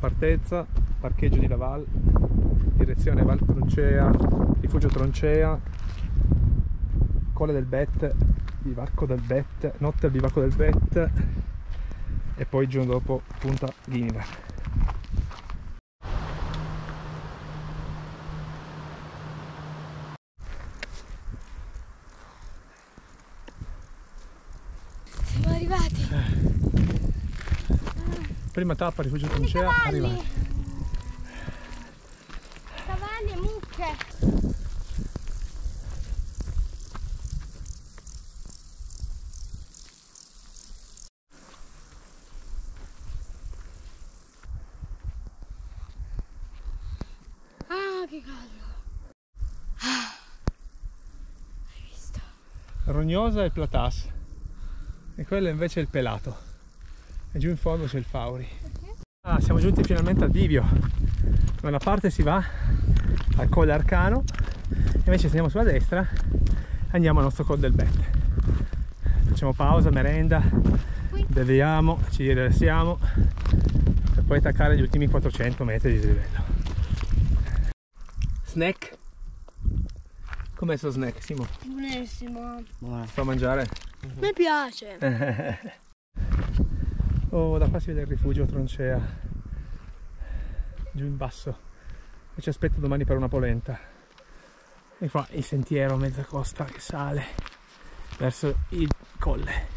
partenza, parcheggio di Laval, direzione Val Troncea, rifugio Troncea, Colle del Bet, bivacco del Bet, notte al bivacco del Bet e poi il giorno dopo Punta Ghiniver. Siamo arrivati. Prima tappa rifugio Troncea, arrivati. Cavalli e mucche. Ah, che caldo. Hai visto? Rognosa e Platas e quello invece è il Pelato e giù in fondo c'è il Fauri. Ah, siamo giunti finalmente al bivio. Da una parte si va al Colle Arcano, invece se andiamo sulla destra andiamo al nostro Colle del Bet. Facciamo pausa, merenda, beviamo, ci rilassiamo per poi attaccare gli ultimi 400 metri di livello. Snack? Com'è sto snack, Simo? Buonissimo. Sto a mangiare? Mi piace. Oh, da qua si vede il rifugio Troncea, giù in basso, e ci aspetto domani per una polenta. E qua il sentiero a mezza costa che sale verso il colle.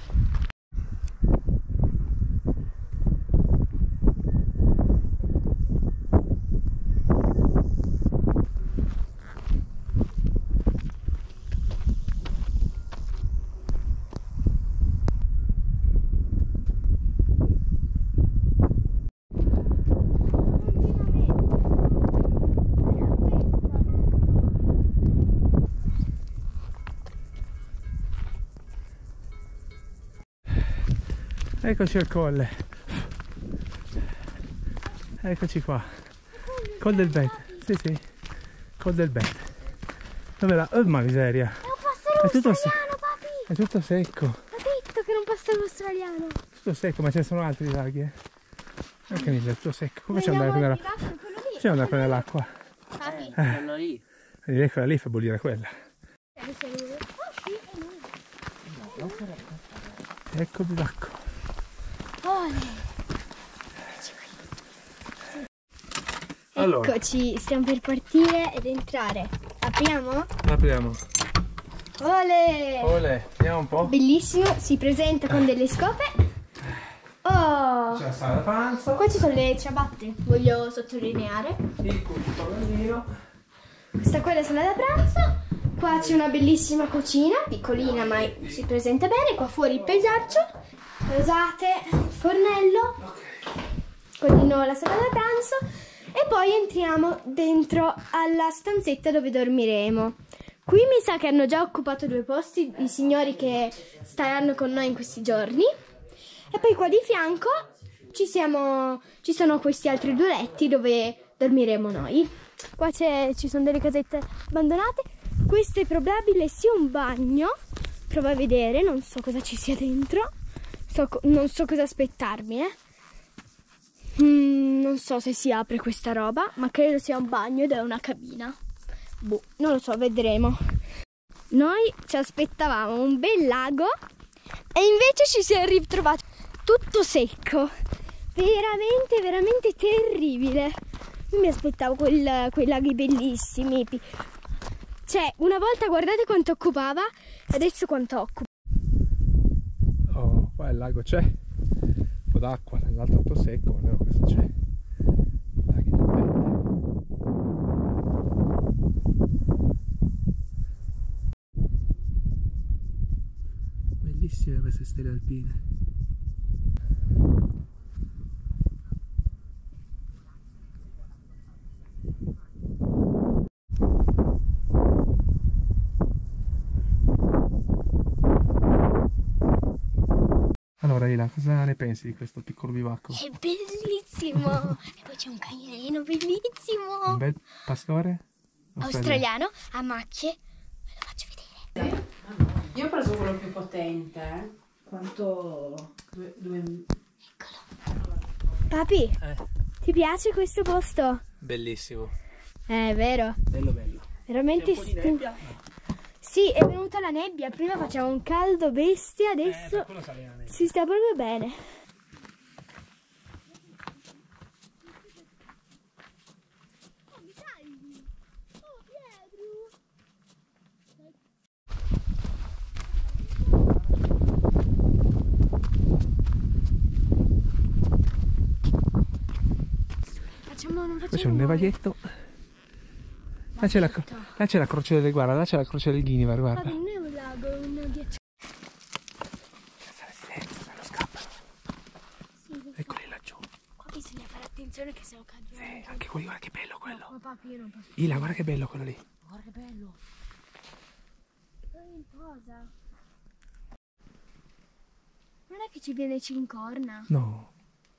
Eccoci al colle, eccoci qua, Colle del Bet, sì, Colle del Bet. Dove la... Oh, ma miseria! È un passero australiano, papi! È tutto secco. Ho detto che era un passero australiano. Tutto secco, ma ce ne sono altri laghi, eh? Anche miseria, tutto secco. Come facciamo ad andare a prendere l'acqua? Papi. Quello lì. Direi quella lì fa bollire quella. Ecco il bivacco. Allora. Eccoci, stiamo per partire ed entrare. Apriamo? Apriamo. Ole! Ole, vediamo un po'. Bellissimo, si presenta con delle scope. Oh! C'è la sala da pranzo. Qua ci sono le ciabatte, voglio sottolineare. Il cucino. Questa qua è la sala da pranzo. Qua c'è una bellissima cucina, piccolina ma si presenta bene. Qua fuori il paesaggio. Rosate, il fornello. Con di nuovo la sala da pranzo. E poi entriamo dentro alla stanzetta dove dormiremo. Qui mi sa che hanno già occupato 2 posti i signori che staranno con noi in questi giorni. E poi qua di fianco ci sono questi altri 2 letti dove dormiremo noi. Qua ci sono delle casette abbandonate. Questo è probabile sia un bagno. Provo a vedere, non so cosa ci sia dentro. Non so cosa aspettarmi, Non so se si apre questa roba, ma credo sia un bagno ed è una cabina. Boh, non lo so, vedremo. Noi ci aspettavamo un bel lago e invece ci si è ritrovato tutto secco. Veramente, veramente terribile. Io mi aspettavo quei laghi bellissimi. Cioè, una volta guardate quanto occupava e adesso quanto occupa. Oh, qua il lago c'è. Un po' d'acqua, nell'altro tutto secco, almeno questo c'è. Laghi del Bet. Bellissime queste stelle alpine. Allora Ila, cosa ne pensi di questo piccolo bivacco? È bellissimo! E poi c'è un cagnolino bellissimo! Un bel pastore? Australiano a macchie. Ve lo faccio vedere. Io ho preso quello più potente. Quanto? Due... Eccolo. Papi, Ti piace questo posto? Bellissimo. È vero. Bello bello. Veramente Sì, è venuta la nebbia. Prima faceva un caldo bestia, adesso si sta proprio bene. Qui c'è un nevaglietto. Là c'è la croce del, guarda, là c'è la croce del Ghinivar, guarda. Non è un lago, è un ghiacciaio. Stare silenzio, se no scappano. Sì, Eccoli laggiù. qua bisogna fare attenzione che se no cadono. Sì, anche quelli, guarda che bello quello. No, papà, io non posso. Ila, guarda che bello quello lì. Guarda che bello. In cosa? Non è che ci viene cincorna? No.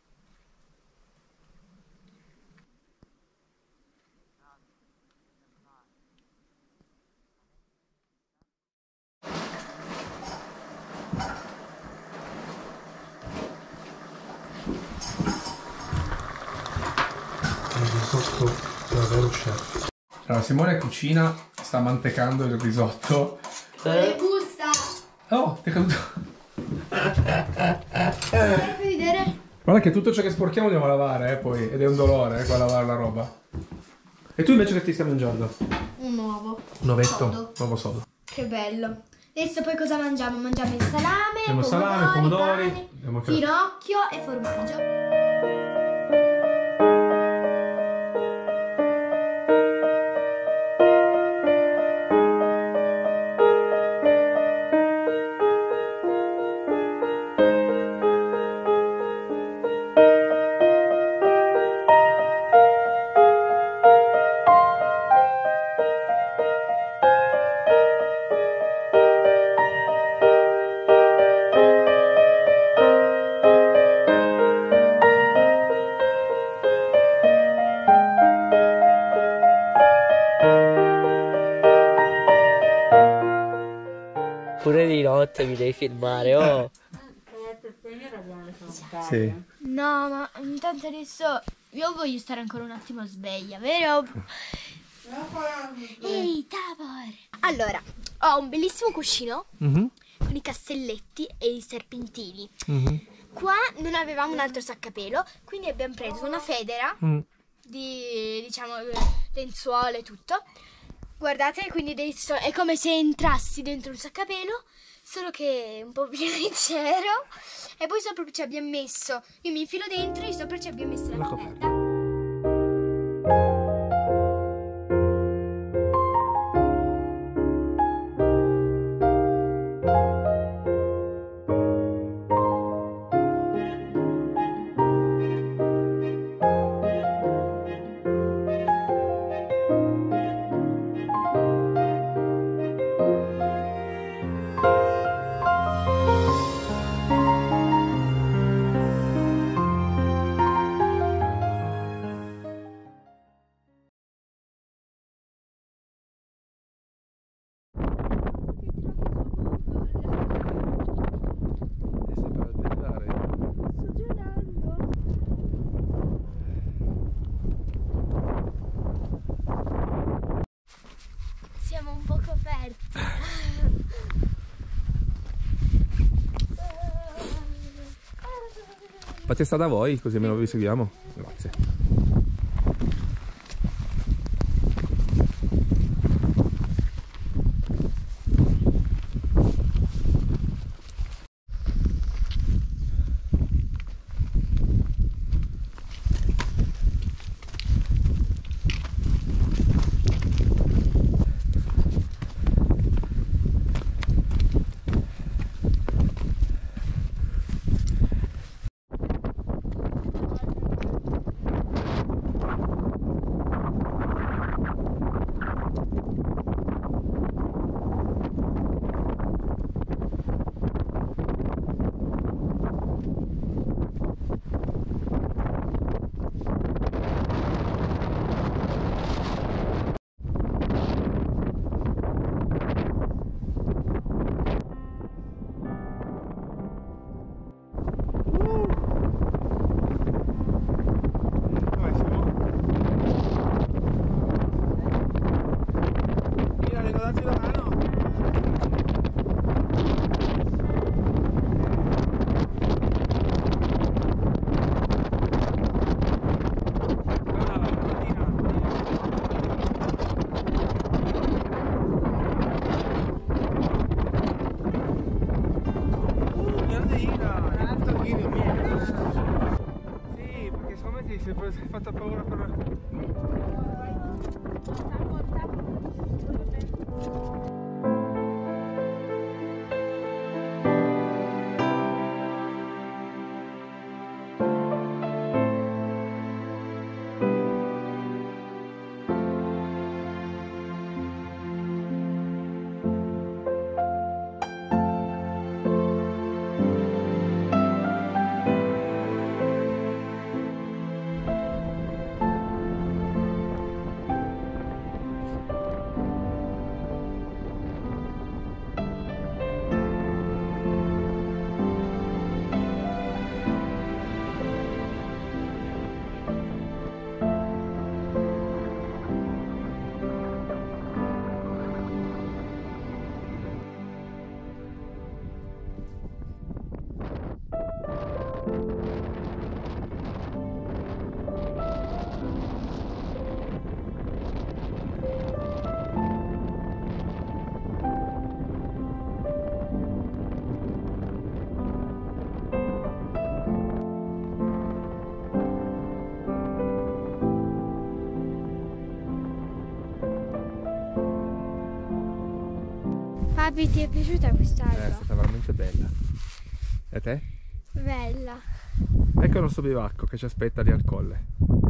Davvero chef. Allora, Simone cucina, sta mantecando il risotto. Le gusta! Oh, ti è caduto. Fai vedere? Guarda che tutto ciò che sporchiamo dobbiamo lavare, poi. Ed è un dolore, qua lavare la roba. E tu invece che ti stai mangiando? Un uovo. Un ovetto? Sodo. Uovo sodo. Che bello. Adesso poi cosa mangiamo? Mangiamo il salame, Abbiamo salame, pomodori, pane, abbiamo finocchio e formaggio. Pure di notte mi devi filmare, oh. Per venire abbiamo le Sì. No, ma intanto adesso io voglio stare ancora un attimo sveglia, vero? Ehi, Tabor! Allora, ho un bellissimo cuscino con i castelletti e i serpentini. Qua non avevamo un altro saccapelo, quindi abbiamo preso una federa di, diciamo, lenzuola e tutto. Guardate, quindi adesso è come se entrassi dentro un saccapelo, solo che è un po' più leggero. E poi sopra ci abbiamo messo, io mi infilo dentro e sopra ci abbiamo messo la coperta. Siamo un po' coperti. Fate sta da voi, così almeno vi seguiamo. Grazie. hai fatto paura per... Papi, ti è piaciuta quest'alba? È stata veramente bella. E a te? Bella. Ecco il nostro bivacco che ci aspetta lì al colle.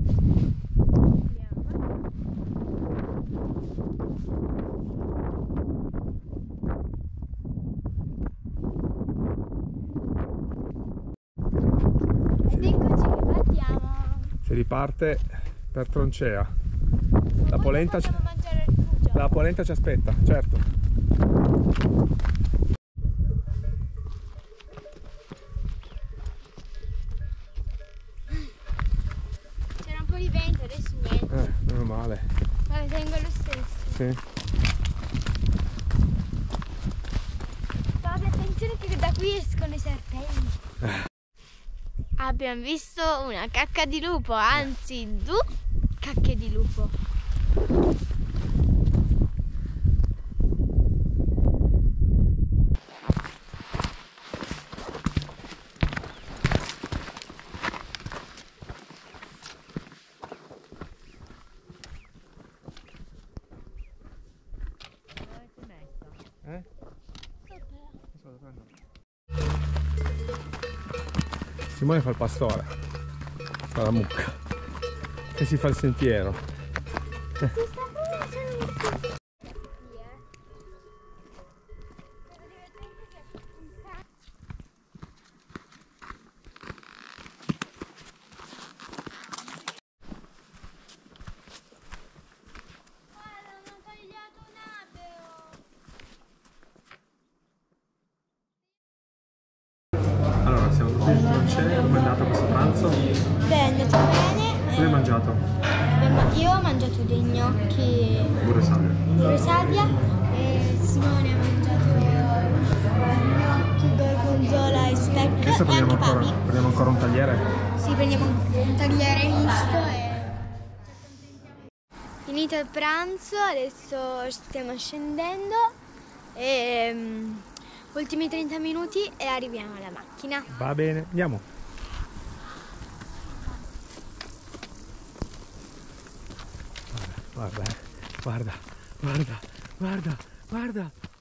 Ed eccoci che partiamo. Si riparte per Troncea. La polenta ci Mangiare al rifugio. aspetta, certo. C'era un po' di vento, adesso niente. Meno male. Ma lo tengo lo stesso. Sì. Papi, attenzione che da qui escono i serpenti. Abbiamo visto una cacca di lupo, anzi due cacche di lupo. Simone fa il pastore, fa la mucca, e si fa il sentiero. Allora, siamo tutti in Troncea, come è andato questo pranzo? Bene, sta bene. Cosa hai mangiato? Io ho mangiato dei gnocchi Burro e salvia. di salvia e Simone ha mangiato gnocchi, gorgonzola e speck Adesso e anche papi. prendiamo ancora un tagliere? Sì, prendiamo un tagliere misto e... Finito il pranzo, adesso stiamo scendendo e ultimi 30 minuti e arriviamo alla macchina. Va bene, andiamo. Guarda, guarda, guarda, guarda, guarda.